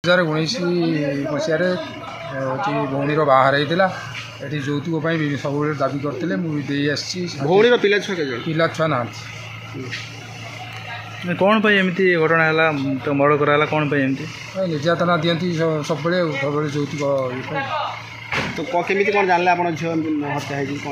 2019 मसीह भौणीर बाहर होता ये यौतुक सब दाबी करते मुझे भौणीर पिला छुआ ना कौन एमती घटना है तो मर्डर कराला कौन एमती निर्यातना दिखती सब यौतुक तो केमी कौन जानले आप झील हत्या कौन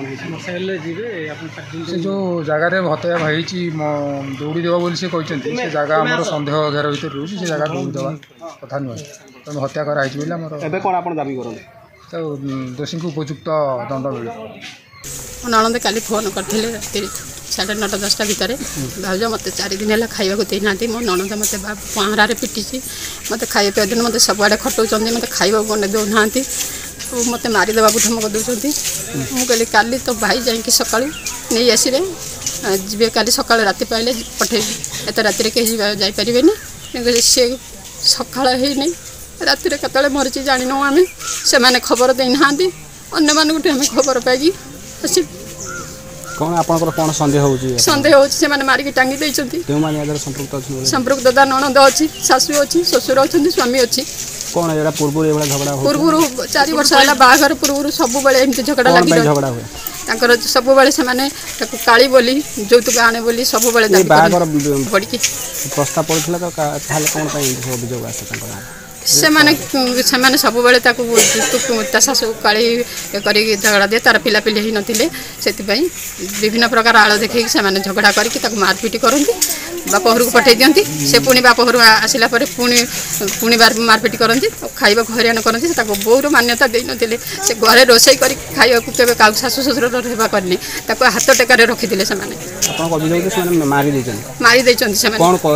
से जो जगार हत्या होती दौड़ी देव बोली से कहते से जगह आम सन्देह घेर भर रोचे से जगह दौड़ी देवा कथा नुहे तेणु हत्या कराई बोले कौन आप दाबी कर तो दोषी को उपयुक्त दंड मिले नणंद काली फोन करते राति 9:30 10टा भितर भाज मत 4 दिन है खावा देना मो नणंद मत पहरारे पिटी मत खाई पिया दिन मत सबुआड़े खटौं मत खावा बने दौना मत मारिदेवा धमक दौरान मुझे काली तो भाई जाकि सका नहीं आसवे जी काली सका राति पाइले पठे एत राति कहीं जापर सी सका नहीं राति केतले मरीची जान आम से खबर देना अन्य मानक आम खबर पाई आस कौन आपनकर कौन संदेह होची मारिक टांगी देइछंती संपृक्त दा नणंद अच्छी शाशु अच्छी ससुर अच्छा स्वामी अच्छी कौन एड़ा पूर्व झगड़ा पूर्व 4 वर्ष है बाहर पूर्व सब बेले एमती झगड़ा लगी झगड़ा हुए तांकर सब बेले से काली बोली यौतुक आने बोली सब बेले पड़ी प्रस्ताव पड़ता तो कौन अभियोग आसे से सब बेले शाशु काली कर झगड़ा दिए तार पिला पिली नथिले से विभिन्न प्रकार आड़ देखी झगड़ा करके मारपिट करती बाप घर को पठे दिंती से पुणी बाप घर आसला पुणी मारपिट करती खावा हरियाण करती बोर मान्यता दे नथिले से घरे रोषे कर खावा के शाशु शशुर रहा करनी हाथ टेकार रखी मारी